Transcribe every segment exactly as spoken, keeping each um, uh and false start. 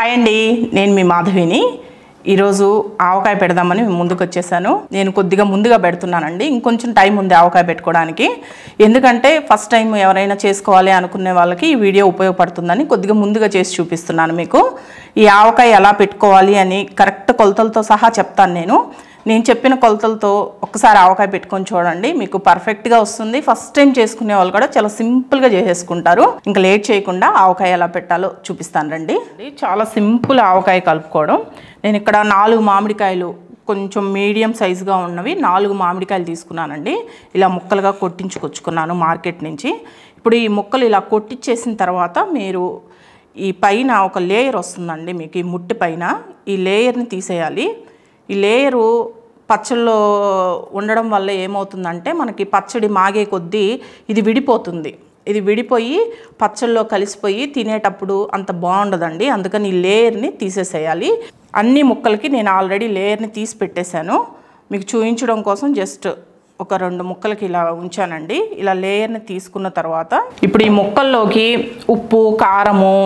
Hi అండి, నేను మీ మాధవిని. ఈరోజు ఆవకాయ పెడదామని ముందుకు వచ్చేసాను. నేను కొద్దిగా ముందుగా పెడుతున్నానండి, ఇంకొంచెం టైం ఉంది ఆవకాయ పెట్టుకోవడానికి. ఎందుకంటే ఫస్ట్ టైం ఎవరైనా చేసుకోవాలి అనుకునే వాళ్ళకి ఈ వీడియో ఉపయోగపడుతుందని కొద్దిగా ముందుగా చేసి చూపిస్తున్నాను మీకు. ఈ ఆవకాయ ఎలా పెట్టుకోవాలి అని కరెక్ట్ కొలతలతో సహా చెప్తాను. నేను నేను చెప్పిన కొలతలతో ఒక్కసారి ఆవకాయ పెట్టుకొని చూడండి, మీకు పర్ఫెక్ట్గా వస్తుంది. ఫస్ట్ టైం చేసుకునే వాళ్ళు కూడా చాలా సింపుల్గా చేసేసుకుంటారు. ఇంకా లేట్ చేయకుండా ఆవకాయ ఎలా పెట్టాలో చూపిస్తాను రండి. చాలా సింపుల్ ఆవకాయ కలుపుకోవడం. నేను ఇక్కడ నాలుగు మామిడికాయలు కొంచెం మీడియం సైజుగా ఉన్నవి నాలుగు మామిడికాయలు తీసుకున్నానండి. ఇలా ముక్కలుగా కొట్టించుకొచ్చుకున్నాను మార్కెట్ నుంచి. ఇప్పుడు ఈ ముక్కలు ఇలా కొట్టించేసిన తర్వాత మీరు ఈ పైన ఒక లేయర్ వస్తుందండి మీకు, ఈ ముట్టి పైన ఈ లేయర్ని తీసేయాలి. ఈ లేయరు పచ్చళ్ళలో ఉండడం వల్ల ఏమవుతుందంటే మనకి పచ్చడి మాగే కొద్దీ ఇది విడిపోతుంది. ఇది విడిపోయి పచ్చళ్ళలో కలిసిపోయి తినేటప్పుడు అంత బాగుండదండి. అందుకని ఈ లేయర్ని తీసేసేయాలి. అన్ని ముక్కలకి నేను ఆల్రెడీ లేయర్ని తీసి పెట్టేశాను. మీకు చూపించడం కోసం జస్ట్ ఒక రెండు ముక్కలకి ఇలా ఉంచానండి. ఇలా లేయర్ని తీసుకున్న తర్వాత ఇప్పుడు ఈ ముక్కల్లోకి ఉప్పు, కారము,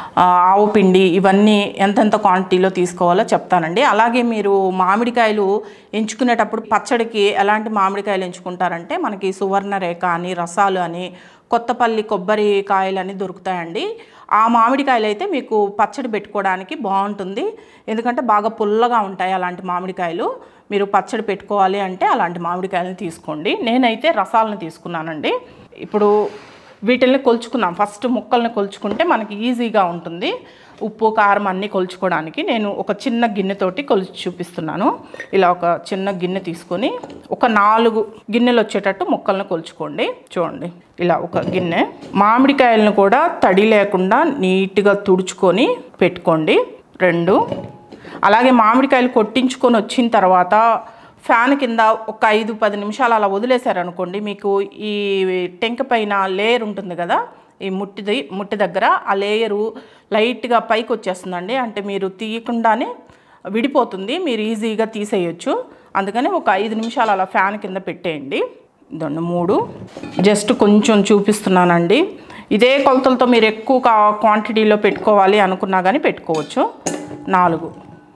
ఆవు పిండి ఇవన్నీ ఎంతెంత క్వాంటిటీలో తీసుకోవాలో చెప్తానండి. అలాగే మీరు మామిడికాయలు ఎంచుకునేటప్పుడు పచ్చడికి ఎలాంటి మామిడికాయలు ఎంచుకుంటారంటే మనకి సువర్ణరేఖ అని, రసాలు అని, కొత్తపల్లి కొబ్బరి కాయలు అని దొరుకుతాయండి. ఆ మామిడికాయలు అయితే మీకు పచ్చడి పెట్టుకోవడానికి బాగుంటుంది. ఎందుకంటే బాగా పుల్లగా ఉంటాయి అలాంటి మామిడికాయలు. మీరు పచ్చడి పెట్టుకోవాలి అంటే అలాంటి మామిడికాయలను తీసుకోండి. నేనైతే రసాలను తీసుకున్నానండి. ఇప్పుడు వీటిల్ని కొలుచుకున్నాం. ఫస్ట్ ముక్కల్ని కొలుచుకుంటే మనకి ఈజీగా ఉంటుంది. ఉప్పు, కారం అన్నీ కొలుచుకోవడానికి నేను ఒక చిన్న గిన్నెతోటి కొలిచి చూపిస్తున్నాను. ఇలా ఒక చిన్న గిన్నె తీసుకొని ఒక నాలుగు గిన్నెలు వచ్చేటట్టు ముక్కల్ని కొలుచుకోండి. చూడండి, ఇలా ఒక గిన్నె. మామిడికాయలను కూడా తడి లేకుండా నీట్గా తుడుచుకొని పెట్టుకోండి రెండు. అలాగే మామిడికాయలు కొట్టించుకొని వచ్చిన తర్వాత ఫ్యాన్ కింద ఒక ఐదు పది నిమిషాలు అలా వదిలేశారనుకోండి, మీకు ఈ టెంక పైన లేయర్ ఉంటుంది కదా, ఈ ముట్టిది ముట్టి దగ్గర ఆ లేయరు లైట్గా పైకి వచ్చేస్తుందండి. అంటే మీరు తీయకుండానే విడిపోతుంది, మీరు ఈజీగా తీసేయచ్చు. అందుకని ఒక ఐదు నిమిషాలు అలా ఫ్యాన్ కింద పెట్టేయండి. ఇదండి మూడు. జస్ట్ కొంచెం చూపిస్తున్నానండి. ఇదే కొలతలతో మీరు ఎక్కువ క్వాంటిటీలో పెట్టుకోవాలి అనుకున్నా కానీ పెట్టుకోవచ్చు. నాలుగు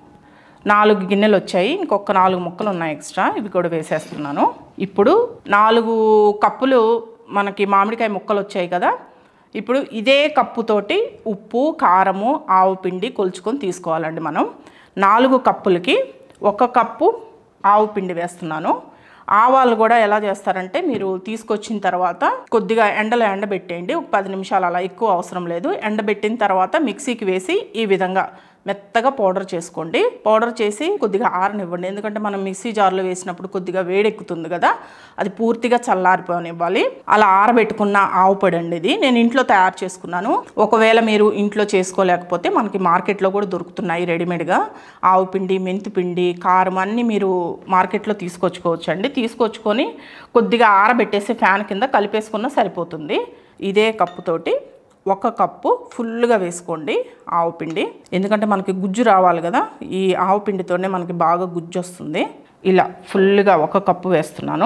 నాలుగు గిన్నెలు వచ్చాయి. ఇంకొక నాలుగు ముక్కలు ఉన్నాయి ఎక్స్ట్రా, ఇవి కూడా వేసేస్తున్నాను. ఇప్పుడు నాలుగు కప్పులు మనకి మామిడికాయ ముక్కలు వచ్చాయి కదా, ఇప్పుడు ఇదే కప్పుతోటి ఉప్పు, కారము, ఆవు పిండి కొలుచుకొని తీసుకోవాలండి మనం. నాలుగు కప్పులకి ఒక కప్పు ఆవు పిండి వేస్తున్నాను. ఆవాలు కూడా ఎలా చేస్తారంటే మీరు తీసుకొచ్చిన తర్వాత కొద్దిగా ఎండలో ఎండబెట్టేయండి. ఒక పది నిమిషాలు అలా, ఎక్కువ అవసరం లేదు. ఎండబెట్టిన తర్వాత మిక్సీకి వేసి ఈ విధంగా మెత్తగా పౌడర్ చేసుకోండి. పౌడర్ చేసి కొద్దిగా ఆరనివ్వండి. ఎందుకంటే మనం మిక్సీ జార్లో వేసినప్పుడు కొద్దిగా వేడెక్కుతుంది కదా, అది పూర్తిగా చల్లారిపోనివ్వాలి. అలా ఆరబెట్టుకున్న ఆవు పొడి అండి ఇది. నేను ఇంట్లో తయారు చేసుకున్నాను. ఒకవేళ మీరు ఇంట్లో చేసుకోలేకపోతే మనకి మార్కెట్లో కూడా దొరుకుతున్నాయి రెడీమేడ్గా. ఆవు పిండి, మెంతి పిండి, కారం అన్నీ మీరు మార్కెట్లో తీసుకొచ్చుకోవచ్చు అండి. తీసుకొచ్చుకొని కొద్దిగా ఆరబెట్టేసి ఫ్యాన్ కింద కలిపేసుకున్న సరిపోతుంది. ఇదే కప్పుతోటి ఒక కప్పు ఫుల్గా వేసుకోండి ఆవు పిండి. ఎందుకంటే మనకి గుజ్జు రావాలి కదా, ఈ ఆవు పిండితోనే మనకి బాగా గుజ్జు వస్తుంది. ఇలా ఫుల్గా ఒక కప్పు వేస్తున్నాను.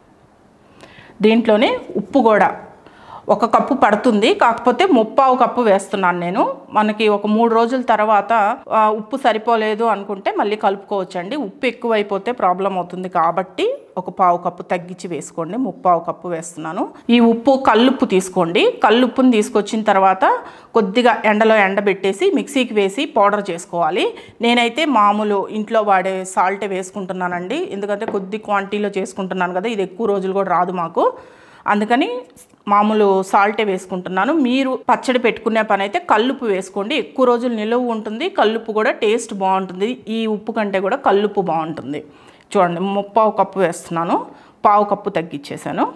దీంట్లోనే ఉప్పు కూడా ఒక కప్పు పడుతుంది, కాకపోతే ముప్పావు కప్పు వేస్తున్నాను నేను. మనకి ఒక మూడు రోజుల తర్వాత ఉప్పు సరిపోలేదు అనుకుంటే మళ్ళీ కలుపుకోవచ్చండి. ఉప్పు ఎక్కువైపోతే ప్రాబ్లం అవుతుంది కాబట్టి ఒక పావు కప్పు తగ్గించి వేసుకోండి. ముప్పావు కప్పు వేస్తున్నాను. ఈ ఉప్పు కల్లుప్పు తీసుకోండి. కల్లుప్పుని తీసుకొచ్చిన తర్వాత కొద్దిగా ఎండలో ఎండబెట్టేసి మిక్సీకి వేసి పౌడర్ చేసుకోవాలి. నేనైతే మామూలు ఇంట్లో వాడే సాల్టే వేసుకుంటున్నానండి. ఎందుకంటే కొద్ది క్వాంటిటీలో చేసుకుంటున్నాను కదా, ఇది ఎక్కువ రోజులు కూడా రాదు మాకు. అందుకని మామూలు సాల్టే వేసుకుంటున్నాను. మీరు పచ్చడి పెట్టుకునే పని అయితే కల్లుప్పు వేసుకోండి, ఎక్కువ రోజులు నిలువ ఉంటుంది. కల్లుప్పు కూడా టేస్ట్ బాగుంటుంది. ఈ ఉప్పు కంటే కూడా కల్లుప్పు బాగుంటుంది. చూడండి, ముప్పావు కప్పు వేస్తున్నాను, పావు కప్పు తగ్గించేసాను.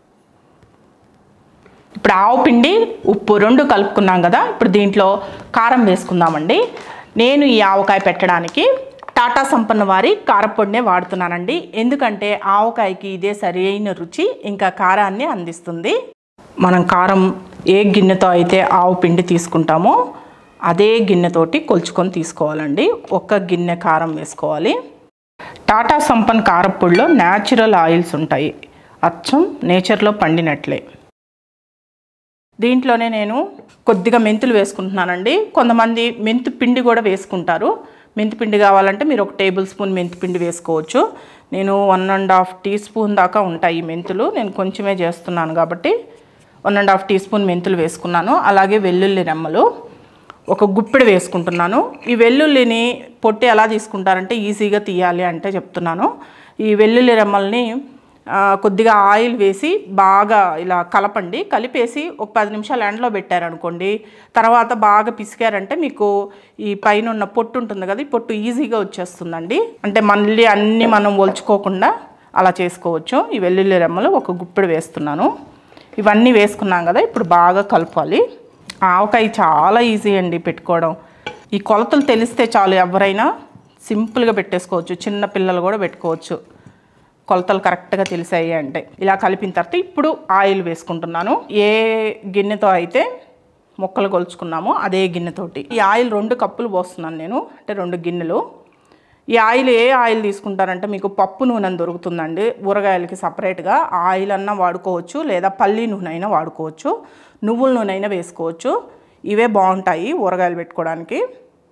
ఇప్పుడు ఆవు పిండి, ఉప్పు రెండు కలుపుకున్నాం కదా, ఇప్పుడు దీంట్లో కారం వేసుకుందామండి. నేను ఈ ఆవకాయ పెట్టడానికి టాటా సంపన్న వారి కారపొడినే వాడుతున్నానండి. ఎందుకంటే ఆవకాయకి ఇదే సరైన రుచి, ఇంకా కారాన్ని అందిస్తుంది. మనం కారం ఏ గిన్నెతో అయితే ఆవు పిండి తీసుకుంటామో అదే గిన్నెతోటి కొలుచుకొని తీసుకోవాలండి. ఒక గిన్నె కారం వేసుకోవాలి. టాటా సంపన్న కారపొడిలో న్యాచురల్ ఆయిల్స్ ఉంటాయి, అచ్చం నేచర్లో పండినట్లే. దీంట్లోనే నేను కొద్దిగా మెంతులు వేసుకుంటున్నానండి. కొంతమంది మెంతు పిండి కూడా వేసుకుంటారు. మెంతి పిండి కావాలంటే మీరు ఒక టేబుల్ స్పూన్ మెంతి పిండి వేసుకోవచ్చు. నేను one and half teaspoon దాకా ఉంటాయి ఈ మెంతులు. నేను కొంచెమే చేస్తున్నాను కాబట్టి one and half teaspoon మెంతులు వేసుకున్నాను. అలాగే వెల్లుల్లి రెమ్మలు ఒక గుప్పెడు వేసుకుంటున్నాను. ఈ వెల్లుల్లిని పొట్టి ఎలా తీసుకుంటారంటే ఈజీగా తీయాలి అంటే చెప్తున్నాను. ఈ వెల్లుల్లి రెమ్మల్ని కొద్దిగా ఆయిల్ వేసి బాగా ఇలా కలపండి. కలిపేసి ఒక పది నిమిషాలు ఎండలో పెట్టారనుకోండి, తర్వాత బాగా పిసికారంటే మీకు ఈ పైన ఉన్న పొట్టు ఉంటుంది కదా, ఈ పొట్టు ఈజీగా వచ్చేస్తుందండి. అంటే మళ్ళీ అన్నీ మనం ఒలుచుకోకుండా అలా చేసుకోవచ్చు. ఈ వెల్లుల్లి రెమ్మలు ఒక గుప్పెడు వేస్తున్నాను. ఇవన్నీ వేసుకున్నాం కదా, ఇప్పుడు బాగా కలపాలి. ఆవకాయ చాలా ఈజీ అండి పెట్టుకోవడం. ఈ కొలతలు తెలిస్తే చాలు, ఎవరైనా సింపుల్గా పెట్టేసుకోవచ్చు. చిన్న పిల్లలు కూడా పెట్టుకోవచ్చు కొలతలు కరెక్ట్గా తెలిసాయి అంటే. ఇలా కలిపిన తర్వాత ఇప్పుడు ఆయిల్ వేసుకుంటున్నాను. ఏ గిన్నెతో అయితే ముక్కలు కొలుచుకున్నామో అదే గిన్నెతోటి ఈ ఆయిల్ రెండు కప్పులు పోస్తున్నాను నేను, అంటే రెండు గిన్నెలు. ఈ ఆయిల్ ఏ ఆయిల్ తీసుకుంటారంటే మీకు పప్పు నూనె దొరుకుతుందండి ఊరగాయలకి సపరేట్గా. ఆయిల్ అన్నా వాడుకోవచ్చు, లేదా పల్లి నూనె అయినా వాడుకోవచ్చు, నువ్వుల నూనె అయినా వేసుకోవచ్చు. ఇవే బాగుంటాయి ఊరగాయలు పెట్టుకోవడానికి.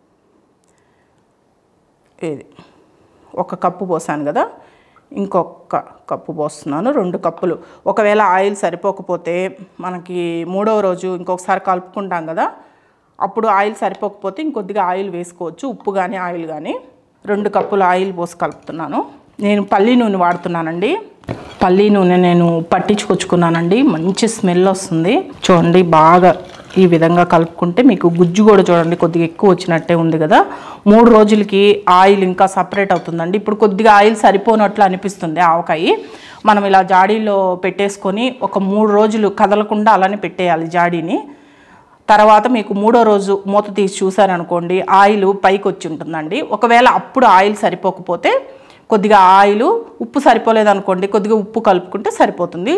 ఇది ఒక కప్పు పోసాను కదా, ఇంకొక కప్పు పోస్తున్నాను, రెండు కప్పులు. ఒకవేళ ఆయిల్ సరిపోకపోతే మనకి మూడవ రోజు ఇంకొకసారి కలుపుకుంటాం కదా, అప్పుడు ఆయిల్ సరిపోకపోతే ఇంకొద్దిగా ఆయిల్ వేసుకోవచ్చు, ఉప్పు కానీ ఆయిల్ కానీ. రెండు కప్పులు ఆయిల్ పోసి కలుపుతున్నాను. నేను పల్లి నూనె వాడుతున్నానండి. పల్లి నూనె నేను పట్టించుకొచ్చుకున్నానండి, మంచి స్మెల్ వస్తుంది. చూడండి బాగా ఈ విధంగా కలుపుకుంటే మీకు గుజ్జు కూడా చూడండి కొద్దిగా ఎక్కువ వచ్చినట్టే ఉంది కదా. మూడు రోజులకి ఆయిల్ ఇంకా సపరేట్ అవుతుందండి. ఇప్పుడు కొద్దిగా ఆయిల్ సరిపోనట్లు అనిపిస్తుంది ఆవకాయ. మనం ఇలా జాడీలో పెట్టేసుకొని ఒక మూడు రోజులు కదలకుండా అలానే పెట్టేయాలి జాడీని. తర్వాత మీకు మూడో రోజు మూత తీసి చూసారనుకోండి ఆయిల్ పైకి వచ్చి ఉంటుందండి. ఒకవేళ అప్పుడు ఆయిల్ సరిపోకపోతే కొద్దిగా ఆయిల్, ఉప్పు సరిపోలేదు అనుకోండి కొద్దిగా ఉప్పు కలుపుకుంటే సరిపోతుంది.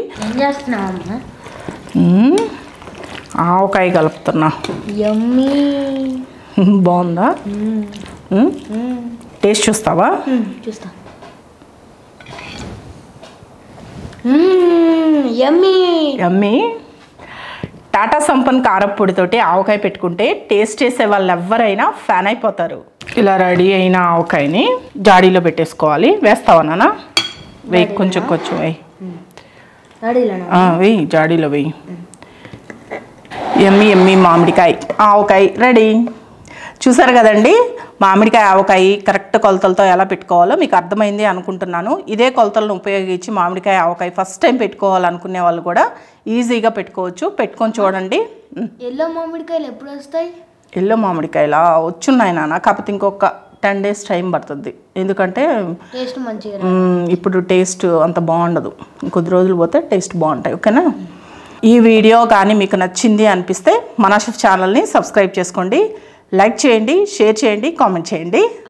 ఆవకాయ కలుపుతున్నా. బాగుందా? టేస్ట్ చూస్తావా? చూస్తా. యమ్మీ యమ్మీ. టాటా సంపన్ కారప్పొడితోటి ఆవకాయ పెట్టుకుంటే టేస్ట్ చేసే వాళ్ళు ఎవరైనా ఫ్యాన్ అయిపోతారు. ఇలా రెడీ అయిన ఆవకాయని జాడీలో పెట్టేసుకోవాలి. వేస్తావా నాన్న? వెయ్యి, కొంచెం కొంచెం వెయ్యి. వెయ్యి జాడీలో వెయ్యి. ఎమ్మి ఎమ్మి మామిడికాయ ఆవకాయ రెడీ. చూసారు కదండి, మామిడికాయ ఆవకాయ కరెక్ట్ కొలతలతో ఎలా పెట్టుకోవాలో మీకు అర్థమైంది అనుకుంటున్నాను. ఇదే కొలతలను ఉపయోగించి మామిడికాయ ఆవకాయ ఫస్ట్ టైం పెట్టుకోవాలనుకునే వాళ్ళు కూడా ఈజీగా పెట్టుకోవచ్చు. పెట్టుకొని చూడండి. ఎల్లో మామిడికాయలు ఎప్పుడు వస్తాయి? ఎల్లో మామిడికాయలా వచ్చున్నాయి నాన్న, కాకపోతే ఇంకొక టెన్ డేస్ టైం పడుతుంది. ఎందుకంటే టేస్ట్ మంచిగా ఇప్పుడు టేస్ట్ అంత బాగుండదు, కొద్ది రోజులు పోతే టేస్ట్ బాగుంటాయి. ఓకేనా? ఈ వీడియో కానీ మీకు నచ్చింది అనిపిస్తే మన షెఫ్ ఛానల్ని సబ్స్క్రైబ్ చేసుకోండి, లైక్ చేయండి, షేర్ చేయండి, కామెంట్ చేయండి.